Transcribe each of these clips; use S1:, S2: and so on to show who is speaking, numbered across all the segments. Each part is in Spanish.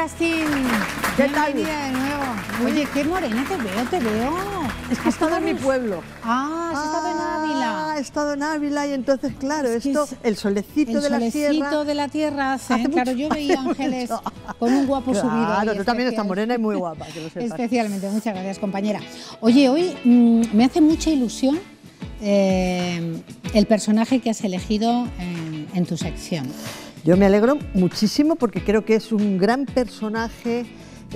S1: Castín.
S2: ¿Qué tal?
S1: Bienvenida de nuevo. Oye, qué morena te veo.
S2: Es que he estado en mi pueblo.
S1: Has estado en Ávila.
S2: He estado en Ávila y entonces, claro,
S1: Es que
S2: esto,
S1: es
S2: el solecito de la sierra.
S1: El solecito de la tierra hace claro, yo veía Ángeles con un guapo subido.
S2: Claro, tú también estás morena y muy guapa, que lo sepas.
S1: Especialmente, muchas gracias, compañera. Oye, hoy me hace mucha ilusión el personaje que has elegido en tu sección.
S2: Yo me alegro muchísimo porque creo que es un gran personaje,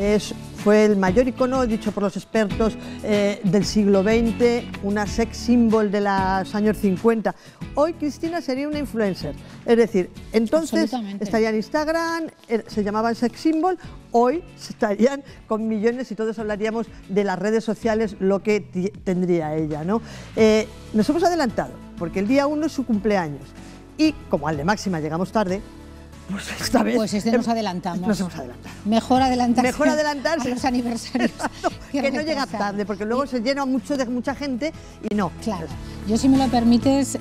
S2: fue el mayor icono, dicho por los expertos, del siglo XX, una sex symbol de los años 50. Hoy Cristina sería una influencer, es decir, entonces estaría en Instagram, se llamaban sex symbol, hoy estarían con millones y todos hablaríamos de las redes sociales, lo que tendría ella, ¿no? Nos hemos adelantado, porque el día 1 es su cumpleaños, y como al de Máxima llegamos tarde, pues esta vez...
S1: Pues nos adelantamos.
S2: Nos hemos adelantado.
S1: Mejor adelantarse
S2: a
S1: los aniversarios.
S2: que no llega tarde, porque luego se llena mucho de mucha gente y no.
S1: Claro. Yo, si me lo permites,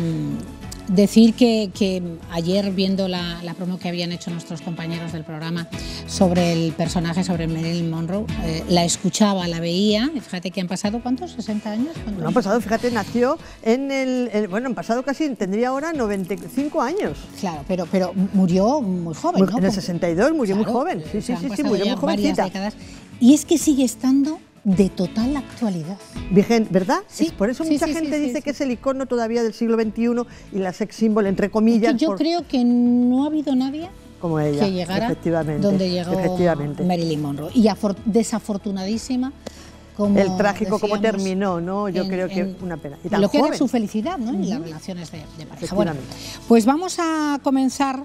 S1: decir que ayer, viendo la promo que habían hecho nuestros compañeros del programa sobre el personaje, sobre Marilyn Monroe, la escuchaba, la veía, fíjate que han pasado, ¿cuántos? ¿60 años?
S2: No han pasado, fíjate, nació bueno, han pasado casi, tendría ahora 95 años.
S1: Claro, pero murió muy joven, ¿no?
S2: En el 62 murió muy joven, sí, murió muy jovencita.
S1: Y es que sigue estando de total actualidad.
S2: Vigente, ¿verdad?
S1: Sí,
S2: es por eso mucha gente dice que es el icono todavía del siglo XXI y la sex symbol, entre comillas.
S1: Es que yo creo que no ha habido nadie
S2: como ella,
S1: que llegara donde llegó Marilyn Monroe. Y desafortunadísima, como
S2: el trágico como terminó, ¿no? Yo creo que una pena. Y tan
S1: lo que
S2: joven.
S1: era su felicidad, ¿no? Y las relaciones de pareja. Bueno, pues vamos a comenzar...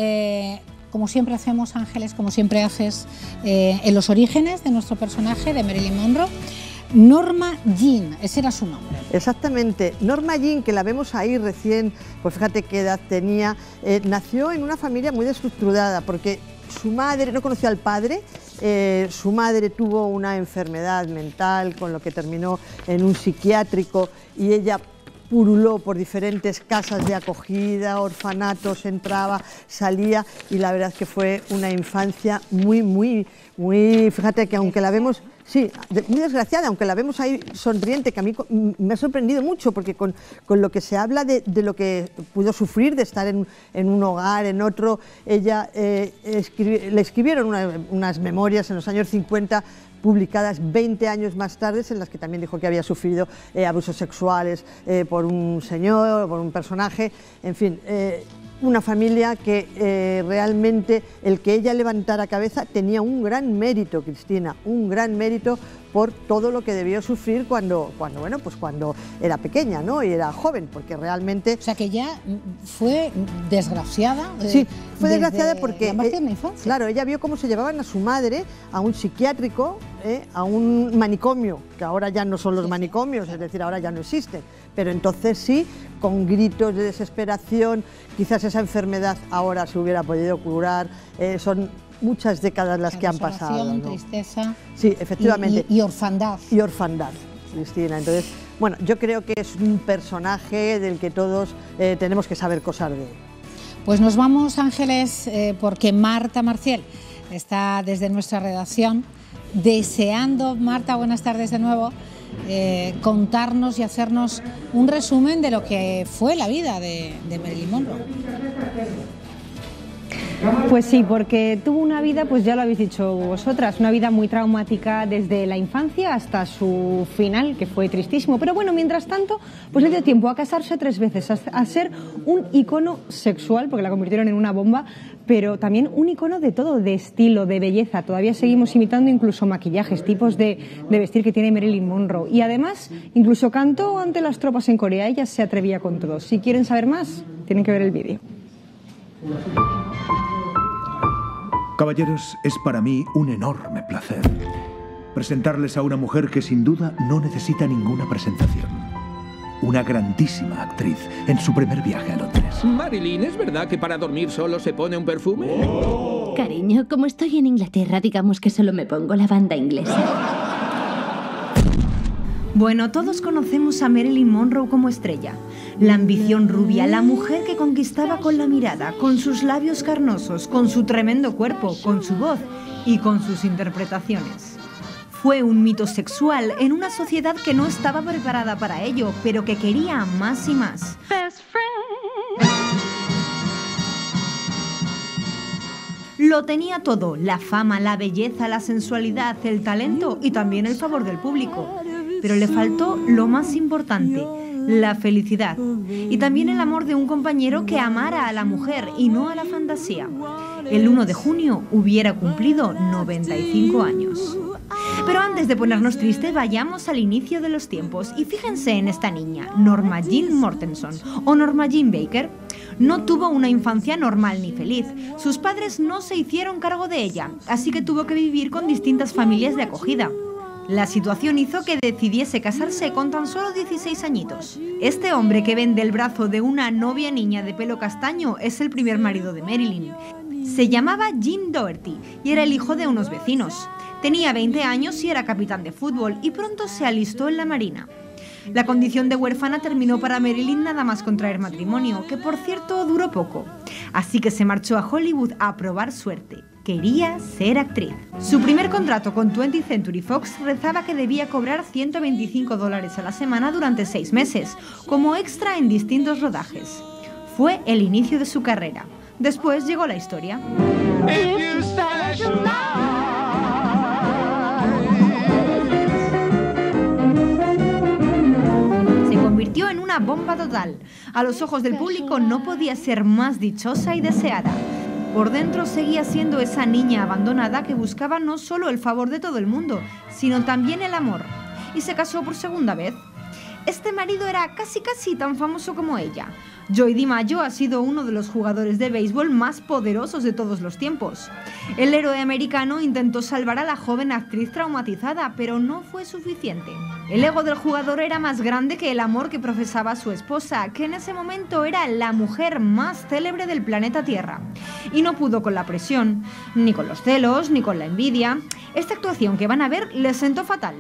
S1: como siempre hacemos, Ángeles, como siempre haces, en los orígenes de nuestro personaje, de Marilyn Monroe. Norma Jean, ese era su nombre.
S2: Exactamente, Norma Jean, que la vemos ahí recién, pues fíjate qué edad tenía, nació en una familia muy desestructurada, porque su madre no conoció al padre, su madre tuvo una enfermedad mental, con lo que terminó en un psiquiátrico, y ella puruló por diferentes casas de acogida, orfanatos, entraba, salía, y la verdad es que fue una infancia muy, fíjate que aunque la vemos, sí, muy desgraciada, aunque la vemos ahí sonriente, que a mí me ha sorprendido mucho, porque con lo que se habla de lo que pudo sufrir, de estar en un hogar, en otro, ella le escribieron unas memorias en los años 50, publicadas 20 años más tarde, en las que también dijo que había sufrido abusos sexuales por un señor, por un personaje, en fin, una familia que realmente el que ella levantara cabeza tenía un gran mérito, Cristina, un gran mérito por todo lo que debió sufrir cuando era pequeña, ¿no? Y era joven, porque realmente...
S1: O sea, que ella fue desgraciada.
S2: Sí, fue desgraciada porque...
S1: la infancia.
S2: Claro, ella vio cómo se llevaban a su madre a un psiquiátrico, a un manicomio, que ahora ya no son los manicomios, es decir, ahora ya no existen, pero entonces sí, con gritos de desesperación, quizás esa enfermedad ahora se hubiera podido curar, son muchas décadas las que han pasado, ¿no?
S1: Tristeza.
S2: Sí, efectivamente.
S1: Y orfandad.
S2: Y orfandad, Cristina. Entonces, bueno, yo creo que es un personaje del que todos tenemos que saber cosas de él.
S1: Pues nos vamos, Ángeles, porque Marta Marcial está desde nuestra redacción deseando, Marta, buenas tardes de nuevo, contarnos y hacernos un resumen de lo que fue la vida de Marilyn Monroe.
S3: Pues sí, porque tuvo una vida, pues ya lo habéis dicho vosotras, una vida muy traumática desde la infancia hasta su final, que fue tristísimo. Pero bueno, mientras tanto, pues le dio tiempo a casarse 3 veces, a ser un icono sexual, porque la convirtieron en una bomba, pero también un icono de todo, de estilo, de belleza. Todavía seguimos imitando incluso maquillajes, tipos de vestir que tiene Marilyn Monroe. Y además, incluso cantó ante las tropas en Corea, ella se atrevía con todo. Si quieren saber más, tienen que ver el vídeo.
S4: Caballeros, es para mí un enorme placer presentarles a una mujer que sin duda no necesita ninguna presentación. Una grandísima actriz en su primer viaje a Londres.
S5: Marilyn, ¿es verdad que para dormir solo se pone un perfume?
S6: Oh. Cariño, como estoy en Inglaterra, digamos que solo me pongo la banda inglesa.
S7: Bueno, todos conocemos a Marilyn Monroe como estrella. La ambición rubia, la mujer que conquistaba con la mirada, con sus labios carnosos, con su tremendo cuerpo, con su voz y con sus interpretaciones. Fue un mito sexual en una sociedad que no estaba preparada para ello, pero que quería más y más. Lo tenía todo: la fama, la belleza, la sensualidad, el talento y también el favor del público. Pero le faltó lo más importante: la felicidad. Y también el amor de un compañero que amara a la mujer y no a la fantasía. El 1 de junio hubiera cumplido 95 años. Pero antes de ponernos tristes, vayamos al inicio de los tiempos y fíjense en esta niña, Norma Jean Mortenson, o Norma Jean Baker. No tuvo una infancia normal ni feliz. Sus padres no se hicieron cargo de ella, así que tuvo que vivir con distintas familias de acogida. La situación hizo que decidiese casarse con tan solo 16 añitos. Este hombre que vende el brazo de una novia niña de pelo castaño es el primer marido de Marilyn. Se llamaba Jim Doherty y era el hijo de unos vecinos. Tenía 20 años y era capitán de fútbol y pronto se alistó en la marina. La condición de huérfana terminó para Marilyn nada más contraer matrimonio, que por cierto duró poco. Así que se marchó a Hollywood a probar suerte. Quería ser actriz. Su primer contrato con 20th Century Fox rezaba que debía cobrar $125 a la semana durante 6 meses, como extra en distintos rodajes. Fue el inicio de su carrera. Después llegó la historia. Se convirtió en una bomba total. A los ojos del público no podía ser más dichosa y deseada. Por dentro seguía siendo esa niña abandonada que buscaba no solo el favor de todo el mundo, sino también el amor. Y se casó por segunda vez. Este marido era casi tan famoso como ella. Joey DiMaggio ha sido uno de los jugadores de béisbol más poderosos de todos los tiempos. El héroe americano intentó salvar a la joven actriz traumatizada, pero no fue suficiente. El ego del jugador era más grande que el amor que profesaba su esposa, que en ese momento era la mujer más célebre del planeta Tierra. Y no pudo con la presión, ni con los celos, ni con la envidia. Esta actuación que van a ver les sentó fatal.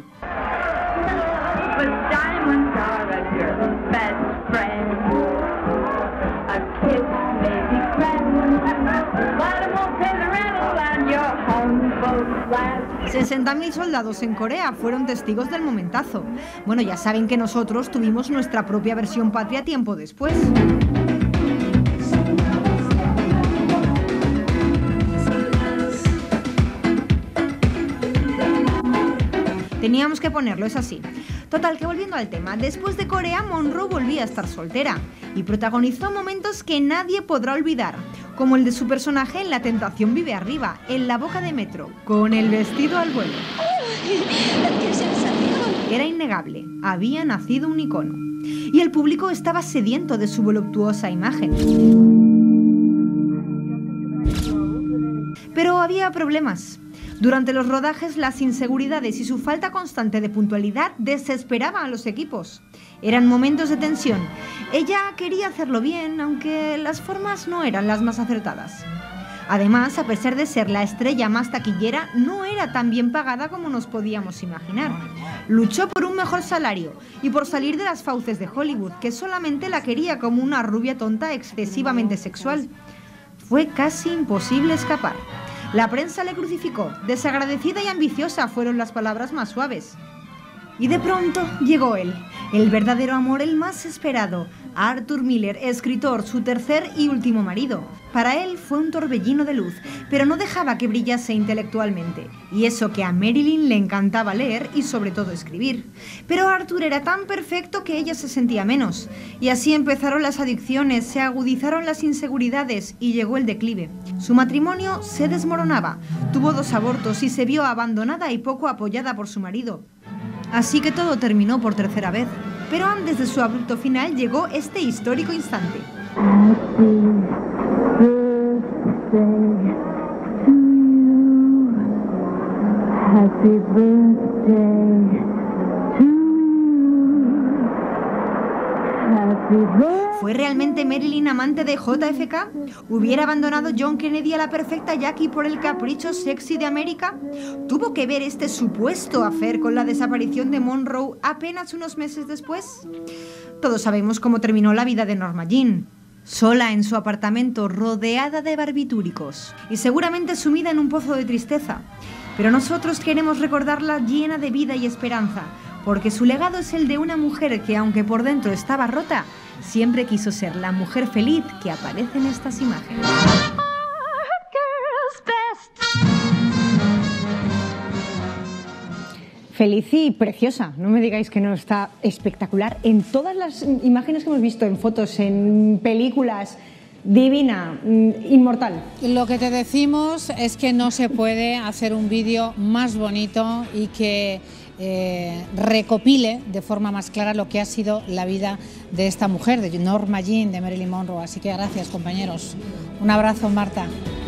S7: $60.000 soldados en Corea fueron testigos del momentazo. Bueno, ya saben que nosotros tuvimos nuestra propia versión patria tiempo después. Teníamos que ponerlo, es así. Total, que volviendo al tema, después de Corea, Monroe volvía a estar soltera y protagonizó momentos que nadie podrá olvidar, como el de su personaje en La tentación vive arriba, en La boca de metro, con el vestido al vuelo. Era innegable, había nacido un icono, y el público estaba sediento de su voluptuosa imagen. Pero había problemas. Durante los rodajes, las inseguridades y su falta constante de puntualidad desesperaban a los equipos. Eran momentos de tensión. Ella quería hacerlo bien, aunque las formas no eran las más acertadas. Además, a pesar de ser la estrella más taquillera, no era tan bien pagada como nos podíamos imaginar. Luchó por un mejor salario y por salir de las fauces de Hollywood, que solamente la quería como una rubia tonta excesivamente sexual. Fue casi imposible escapar. La prensa le crucificó. Desagradecida y ambiciosa fueron las palabras más suaves. Y de pronto llegó él, el verdadero amor, el más esperado, Arthur Miller, escritor, su tercer y último marido. Para él fue un torbellino de luz, pero no dejaba que brillase intelectualmente. Y eso que a Marilyn le encantaba leer y sobre todo escribir. Pero Arthur era tan perfecto que ella se sentía menos. Y así empezaron las adicciones, se agudizaron las inseguridades y llegó el declive. Su matrimonio se desmoronaba, tuvo 2 abortos y se vio abandonada y poco apoyada por su marido. Así que todo terminó por tercera vez. Pero antes de su abrupto final llegó este histórico instante. Happy birthday to you. Happy birthday. ¿Fue realmente Marilyn amante de JFK? ¿Hubiera abandonado John Kennedy a la perfecta Jackie por el capricho sexy de América? ¿Tuvo que ver este supuesto affair con la desaparición de Monroe apenas unos meses después? Todos sabemos cómo terminó la vida de Norma Jean. sola en su apartamento rodeada de barbitúricos y seguramente sumida en un pozo de tristeza. Pero nosotros queremos recordarla llena de vida y esperanza, porque su legado es el de una mujer que, aunque por dentro estaba rota, siempre quiso ser la mujer feliz que aparece en estas imágenes.
S3: Feliz y preciosa, no me digáis que no, está espectacular. En todas las imágenes que hemos visto, en fotos, en películas, divina, inmortal.
S1: Lo que te decimos es que no se puede hacer un vídeo más bonito y que recopile de forma más clara lo que ha sido la vida de esta mujer, de Norma Jean, de Marilyn Monroe. Así que gracias, compañeros. Un abrazo, Marta.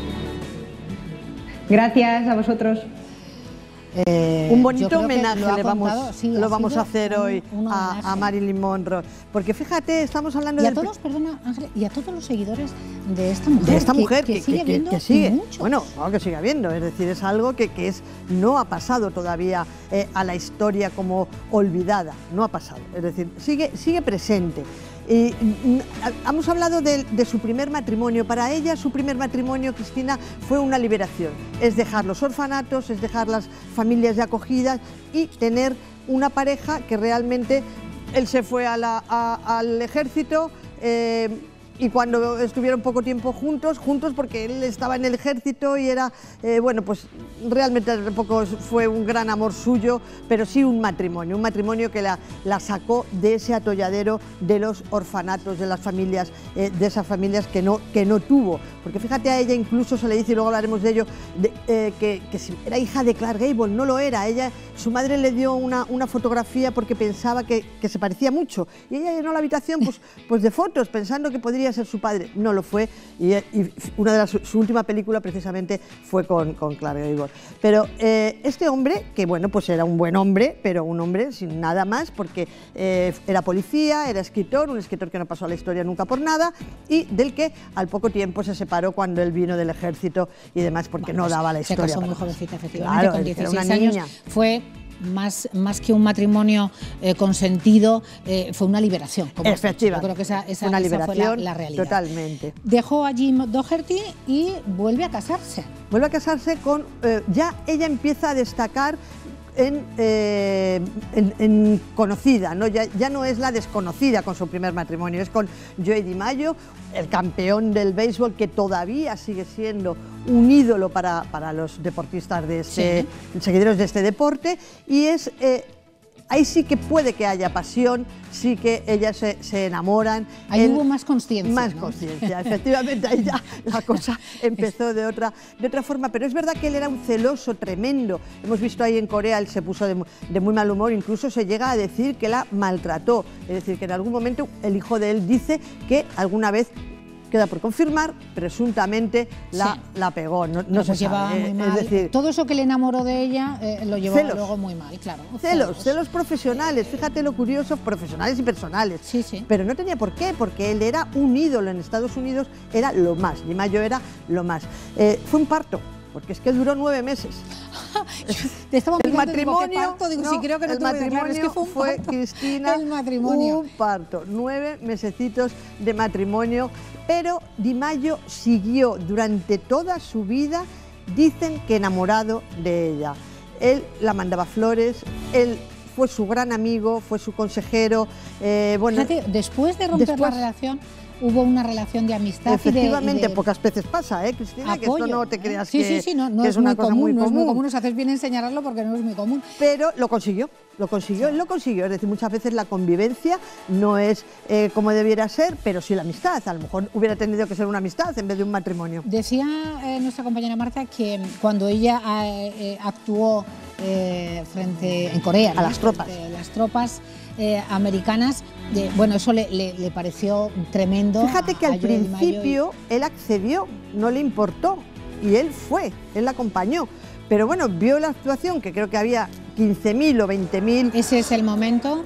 S3: Gracias a vosotros.
S2: Un bonito homenaje lo vamos a hacer hoy
S1: homenaje
S2: a Marilyn Monroe, porque fíjate, estamos hablando
S1: y
S2: de
S1: todos, perdona Ángel, y a todos los seguidores de esta mujer, que sigue habiendo muchos.
S2: Bueno, claro que sigue habiendo, es decir, es algo que no ha pasado todavía a la historia como olvidada, no ha pasado, es decir, sigue presente. Y hemos hablado de su primer matrimonio. Para ella, su primer matrimonio, Cristina, fue una liberación. Es dejar los orfanatos, es dejar las familias de acogida y tener una pareja que realmente... Él se fue al ejército y cuando estuvieron poco tiempo juntos porque él estaba en el ejército y era, bueno, pues realmente tampoco fue un gran amor suyo, pero sí un matrimonio que la sacó de ese atolladero de los orfanatos, de las familias, de esas familias que no tuvo. Porque fíjate, a ella incluso se le dice, y luego hablaremos de ello, que si era hija de Clark Gable, no lo era. Su madre le dio una fotografía porque pensaba que se parecía mucho, y ella llenó la habitación pues de fotos, pensando que podría ser su padre. No lo fue, y una de su última película precisamente fue con Clark Gable. Pero este hombre, que bueno, pues era un buen hombre, pero un hombre sin nada más, porque era policía, era escritor, un escritor que no pasó a la historia nunca por nada, y del que al poco tiempo se separó cuando él vino del ejército y demás, porque no daba la historia.
S1: Se casó muy jovencita, efectivamente,
S2: claro,
S1: con 16
S2: era una
S1: años.
S2: niña.
S1: Fue más que un matrimonio consentido, fue una liberación.
S2: Efectivamente.
S1: Yo creo que esa
S2: una
S1: liberación
S2: liberación,
S1: fue la realidad.
S2: Totalmente.
S1: Dejó a Jim Doherty y vuelve a casarse.
S2: Vuelve a casarse con... ya ella empieza a destacar en conocida, ¿no? Ya no es la desconocida con su primer matrimonio, es con Joey DiMaggio, el campeón del béisbol, que todavía sigue siendo un ídolo para los deportistas seguidores de este deporte, y ahí sí que puede que haya pasión, sí que ellas se enamoran.
S1: Ahí hubo más consciencia.
S2: Más consciencia, efectivamente, ahí ya la cosa empezó de otra forma, pero es verdad que él era un celoso tremendo. Hemos visto ahí en Corea, él se puso de muy mal humor, incluso se llega a decir que la maltrató, es decir, que en algún momento el hijo de él dice que alguna vez, queda por confirmar, presuntamente la pegó, no se sabe.
S1: Muy mal.
S2: Es decir,
S1: todo eso que le enamoró de ella lo llevó luego muy mal, claro.
S2: Celos profesionales, fíjate lo curioso, profesionales y personales.
S1: Sí, sí.
S2: Pero no tenía por qué, porque él era un ídolo en Estados Unidos, era lo más, DiMaggio era lo más. Fue un parto, porque es que duró 9 meses.
S1: Te estaba
S2: el matrimonio,
S1: sí, creo que no
S2: el matrimonio
S1: es que
S2: fue Cristina,
S1: el matrimonio.
S2: Un parto, 9 mesecitos de matrimonio, pero DiMaggio siguió durante toda su vida, dicen que enamorado de ella. Él la mandaba flores, él fue su gran amigo, fue su consejero. Bueno,
S1: fíjate, después de romper la relación, hubo una relación de amistad.
S2: Efectivamente,
S1: y de
S2: pocas veces pasa, Cristina,
S1: apoyo,
S2: que esto no te creas
S1: que
S2: que es una cosa muy común.
S1: No es muy común, os hacéis bien en señalarlo porque no es muy común.
S2: Pero lo consiguió, él lo consiguió. Es decir, muchas veces la convivencia no es como debiera ser, pero sí la amistad. A lo mejor hubiera tenido que ser una amistad en vez de un matrimonio.
S1: Decía nuestra compañera Marta que cuando ella actuó en Corea,
S2: a las tropas.
S1: Las tropas americanas, bueno, eso le pareció tremendo.
S2: Fíjate que al principio él accedió, no le importó, y él la acompañó. Pero bueno, vio la actuación, que creo que había 15.000 o 20.000.
S1: Ese es el momento.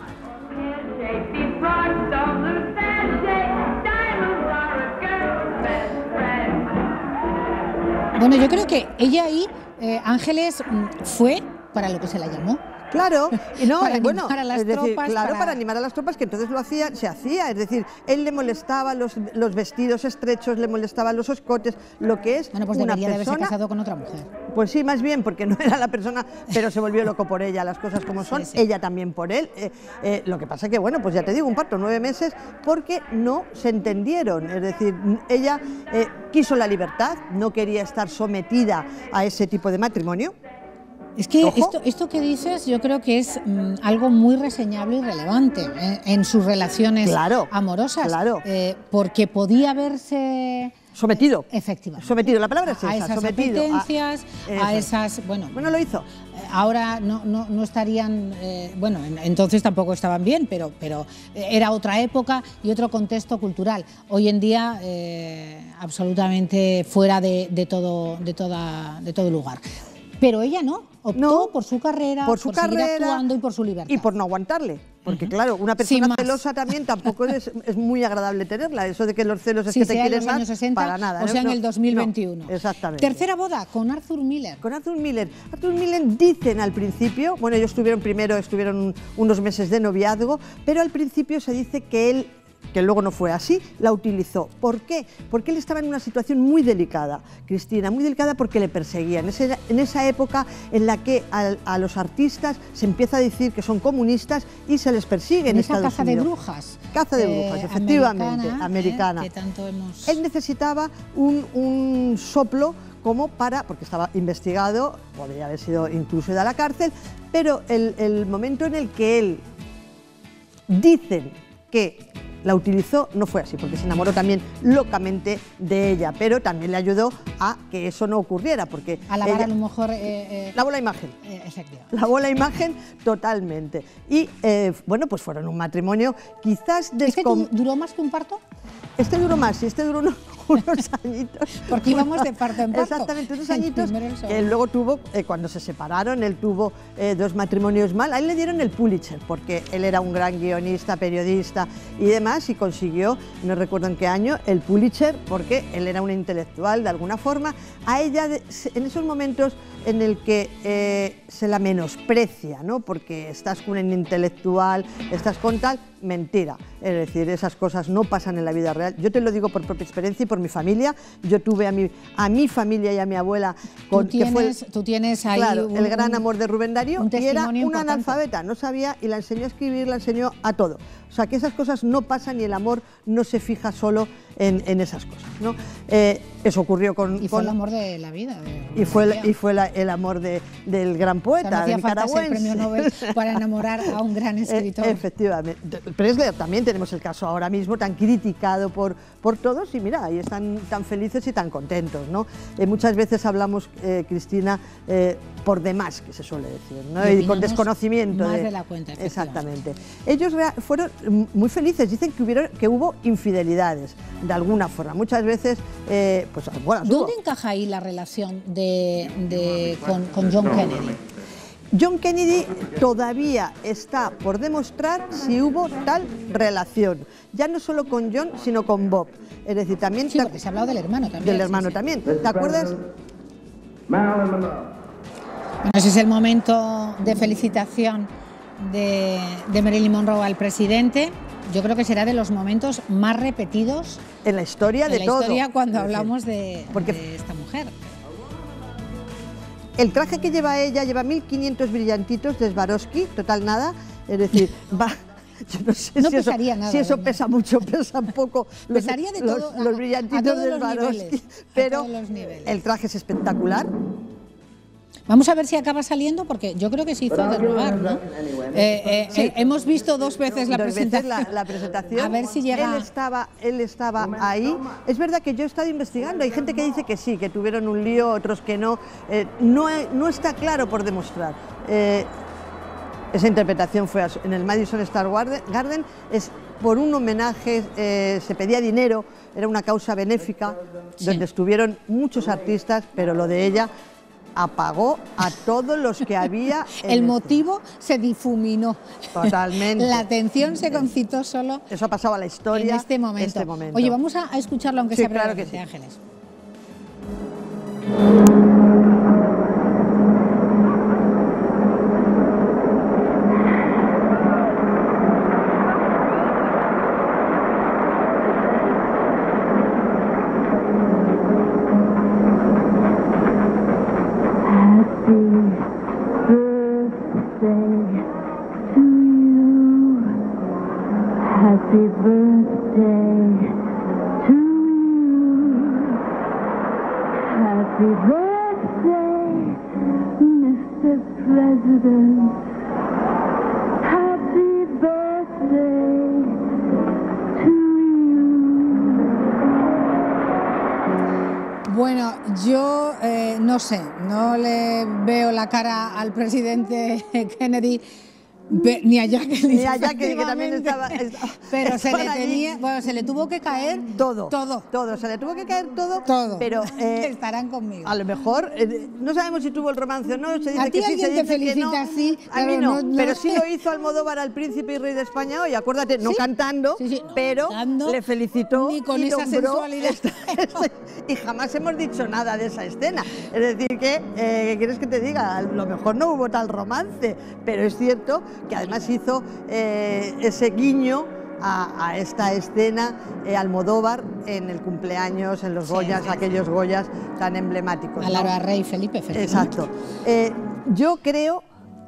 S1: Bueno, yo creo que ella ahí, Ángeles, fue para lo que se la llamó,
S2: Claro, y no,
S1: para
S2: bueno,
S1: animar a las
S2: es decir,
S1: tropas,
S2: claro, para animar a las tropas, que entonces se hacía, es decir, él le molestaba los vestidos estrechos, le molestaba los escotes, lo que es
S1: Bueno, pues
S2: una
S1: debería de haberse
S2: persona.
S1: casado con otra mujer.
S2: Pues sí, más bien, porque no era la persona, pero se volvió loco por ella, las cosas como son,
S1: sí.
S2: ella también por él. Lo que pasa que, bueno, pues ya te digo, un parto 9 meses, porque no se entendieron, es decir, ella quiso la libertad, no quería estar sometida a ese tipo de matrimonio.
S1: Es que esto que dices yo creo que es algo muy reseñable y relevante en sus relaciones amorosas, porque podía haberse
S2: sometido.
S1: Efectivamente.
S2: Sometido, la palabra es esa,
S1: a esas
S2: sometido.
S1: apetencias, a esas... Bueno,
S2: lo hizo.
S1: Ahora no estarían... bueno, entonces tampoco estaban bien, pero era otra época y otro contexto cultural. Hoy en día, absolutamente fuera de todo lugar. Pero ella optó por su carrera, por seguir actuando y por su libertad.
S2: Y por no aguantarle, porque claro, una persona celosa también tampoco es muy agradable tenerla, eso de que los celos es que te quieren más,
S1: años 60,
S2: para nada.
S1: O sea, en el 2021.
S2: Exactamente.
S1: Tercera boda, con Arthur Miller.
S2: Con Arthur Miller. Arthur Miller dicen al principio, bueno, ellos estuvieron unos meses de noviazgo, pero al principio se dice que él, que luego no fue así, la utilizó. ¿Por qué? Porque él estaba en una situación muy delicada, Cristina, muy delicada porque le perseguían. En esa época en la que a los artistas se empieza a decir que son comunistas y se les persigue en Estados
S1: caza
S2: Unidos.
S1: de brujas.
S2: Caza de brujas, efectivamente, americana.
S1: Que tanto hemos...
S2: Él necesitaba un soplo como porque estaba investigado, podría haber sido incluso ido a la cárcel, pero el momento en el que él dicen que la utilizó, no fue así, porque se enamoró también locamente de ella, pero también le ayudó a que eso no ocurriera, porque
S1: a lavar a lo mejor...
S2: lavó la imagen.
S1: Efectivamente.
S2: Lavó la imagen totalmente. Y, bueno, pues fueron un matrimonio quizás...
S1: ¿Este duró más que un parto?
S2: Este duró más, y este duró unos añitos.
S1: Porque íbamos de parto en parto.
S2: Exactamente, unos añitos que él luego tuvo, cuando se separaron, él tuvo 2 matrimonios más. A él le dieron el Pulitzer, porque él era un gran guionista, periodista y demás, y consiguió, no recuerdo en qué año, el Pulitzer, porque él era un intelectual de alguna forma. A ella, en esos momentos en el que se la menosprecia, ¿no? Porque estás con un intelectual, estás con tal, mentira. Es decir, esas cosas no pasan en la vida real. Yo te lo digo por propia experiencia y por mi familia. Yo tuve a mi familia y a mi abuela con
S1: tú tienes ahí
S2: el gran amor de Rubén Darío, y era una
S1: importante.
S2: analfabeta, no sabía, y la enseñó a escribir, la enseñó a todo. O sea, que esas cosas no pasan y el amor no se fija solo en esas cosas, ¿no? Eso ocurrió con...
S1: Y fue el amor de la vida.
S2: Y fue el amor del gran poeta,
S1: o sea, no hacía falta ser
S2: nicaragüense.
S1: premio Nobel para enamorar a un gran escritor.
S2: Efectivamente. Presley también tenemos el caso ahora mismo tan criticado por todos, y mira, ahí están tan felices y tan contentos, ¿no? Muchas veces hablamos, Cristina, por demás, que se suele decir, ¿no? Y con desconocimiento.
S1: Más de la cuenta,
S2: exactamente. Ellos fueron muy felices, dicen que hubo infidelidades, de alguna forma. Muchas veces, pues bueno,
S1: ¿dónde encaja ahí la relación con John Kennedy?
S2: John Kennedy todavía está por demostrar si hubo tal relación, ya no solo con John, sino con Bob. Es decir, también...
S1: Sí, porque se ha hablado del hermano también.
S2: Del hermano también. ¿Te acuerdas?
S1: Bueno, ese es el momento de felicitación de Marilyn Monroe al presidente. Yo creo que será de los momentos más repetidos
S2: en la historia de todo.
S1: Cuando hablamos de esta mujer.
S2: El traje que lleva ella lleva 1500 brillantitos de Swarovski, total nada, es decir, va... Yo no sé
S1: no
S2: si
S1: pesaría
S2: eso,
S1: nada,
S2: si eso pesa mucho, pesa poco.
S1: Pesaría de todo,
S2: los brillantitos de Swarovski, pero el traje es espectacular.
S1: Vamos a ver si acaba saliendo, porque yo creo que se hizo del lugar, ¿no? Sí. Hemos visto 2 veces la presentación.
S2: La presentación.
S1: A ver si llega.
S2: Él estaba ahí. Es verdad que yo he estado investigando. Hay gente que dice que sí, que tuvieron un lío, otros que no. No está claro por demostrar. Esa interpretación fue en el Madison Square Garden. Es por un homenaje, se pedía dinero, era una causa benéfica, donde estuvieron muchos artistas, pero lo de ella apagó a todos los que había.
S1: El motivo se difuminó.
S2: Totalmente.
S1: La atención se concitó solo.
S2: Eso ha pasado a la historia.
S1: En este momento. Oye, vamos a escucharlo, aunque sea
S2: claro que sí.
S1: Ángeles.
S8: to you. Happy birthday to you. Happy birthday, Mr. President. Happy birthday to you.
S1: Bueno, yo no sé, no le veo la cara al presidente Kennedy, ni a Jacqueline,
S2: ni a Jacqueline, que también estaba
S1: pero se le tuvo que caer
S2: todo, se le tuvo que caer todo, pero
S1: estarán conmigo.
S2: A lo mejor, no sabemos si tuvo el romance o no, se dice
S1: a ti
S2: que sí,
S1: alguien
S2: se dice
S1: te felicita,
S2: que no.
S1: Sí,
S2: a mí no, pero sí lo hizo Almodóvar al príncipe y rey de España hoy, acuérdate, no cantando, pero le felicitó
S1: ni con
S2: y
S1: esa sensualidad.
S2: Y jamás hemos dicho nada de esa escena, es decir que, ¿qué quieres que te diga? A lo mejor no hubo tal romance, pero es cierto que además hizo ese guiño a esta escena Almodóvar en el cumpleaños, en los Goyas, aquellos Goyas tan emblemáticos.
S1: A la Rey Felipe,
S2: exacto. Yo creo...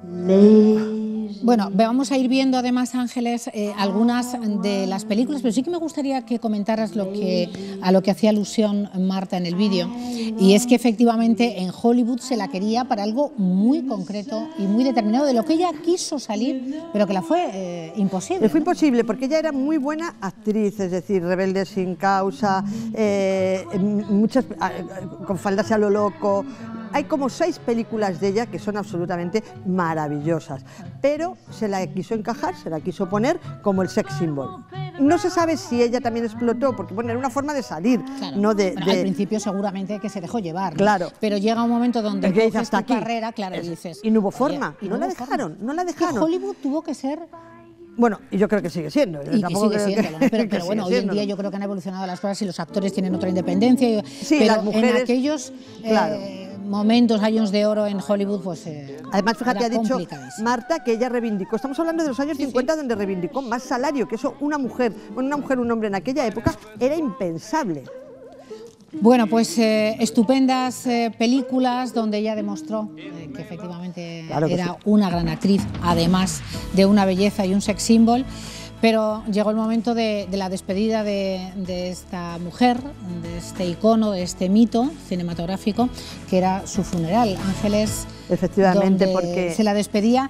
S1: Bueno, vamos a ir viendo además, Ángeles, algunas de las películas, pero sí que me gustaría que comentaras a lo que hacía alusión Marta en el vídeo, y es que efectivamente en Hollywood se la quería para algo muy concreto y muy determinado, de lo que ella quiso salir, pero que la fue imposible.
S2: Le fue imposible, porque ella era muy buena actriz, es decir, Rebelde sin causa, muchas, con Faldas a lo loco. Hay como 6 películas de ella que son absolutamente maravillosas, pero se la quiso encajar, se la quiso poner como el sex symbol. No se sabe si ella también explotó, porque bueno, era una forma de salir,
S1: claro,
S2: no
S1: al principio seguramente que se dejó llevar, ¿no?
S2: Claro.
S1: Pero llega un momento donde
S2: coges
S1: hasta tu carrera, claro, y dices...
S2: Y no hubo forma, y no la dejaron.
S1: Es que Hollywood tuvo que ser...
S2: Bueno, y yo creo que sigue siendo.
S1: Y que sigue siendo, pero bueno, hoy en día yo creo que han evolucionado las cosas y los actores tienen otra independencia.
S2: Sí,
S1: pero
S2: las mujeres,
S1: en aquellos momentos, años de oro en Hollywood, pues
S2: además, fíjate, ha dicho Marta que ella reivindicó, estamos hablando de los años 50, donde reivindicó más salario, que eso un hombre en aquella época era impensable.
S1: Bueno, pues estupendas películas donde ella demostró que efectivamente era una gran actriz, además de una belleza y un sex symbol, pero llegó el momento de la despedida de esta mujer, de este icono, de este mito cinematográfico, que era su funeral, Ángeles,
S2: efectivamente, porque
S1: se la despedía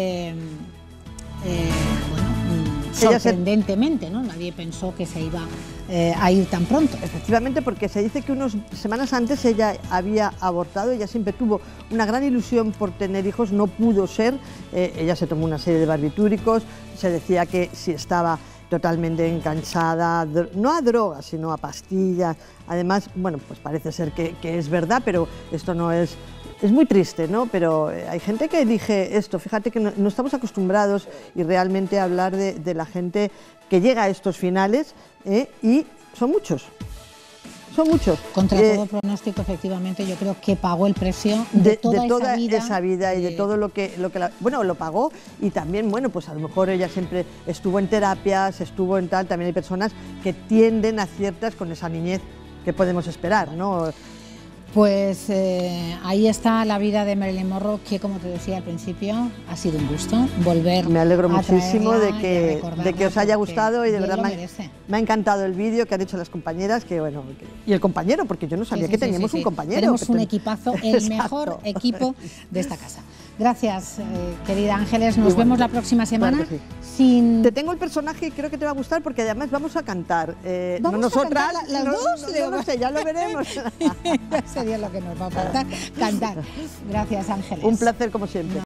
S1: sorprendentemente, ¿no? Nadie pensó que se iba a ir tan pronto.
S2: Efectivamente, porque se dice que unas semanas antes ella había abortado, ella siempre tuvo una gran ilusión por tener hijos, no pudo ser, ella se tomó una serie de barbitúricos, se decía que si estaba totalmente enganchada, no a drogas, sino a pastillas. Además, bueno, pues parece ser que es verdad, pero esto no es... Es muy triste, ¿no? Pero hay gente que elige esto. Fíjate que no estamos acostumbrados y realmente a hablar de la gente que llega a estos finales, y son muchos. Son muchos.
S1: Contra todo pronóstico, efectivamente, yo creo que pagó el precio de toda
S2: esa vida y de todo lo que bueno, lo pagó, y también, bueno, pues a lo mejor ella siempre estuvo en terapias, estuvo en tal, también hay personas que tienden a ciertas con esa niñez que podemos esperar, ¿no?
S1: Pues ahí está la vida de Marilyn Monroe, que, como te decía al principio, ha sido un gusto volver.
S2: Me alegro muchísimo de que os haya gustado, y de verdad me ha encantado el vídeo que han hecho las compañeras, que bueno, y el compañero, porque yo no sabía que teníamos un compañero.
S1: Tenemos un equipazo, el mejor equipo de esta casa. Gracias, querida Ángeles. Nos vemos la próxima semana.
S2: Te tengo el personaje y creo que te va a gustar, porque además vamos a cantar.
S1: ¿Vamos
S2: nosotras,
S1: a cantar las dos?
S2: No lo sé, ya lo veremos.
S1: Sería lo que nos va a faltar, cantar. Gracias, Ángeles.
S2: Un placer, como siempre.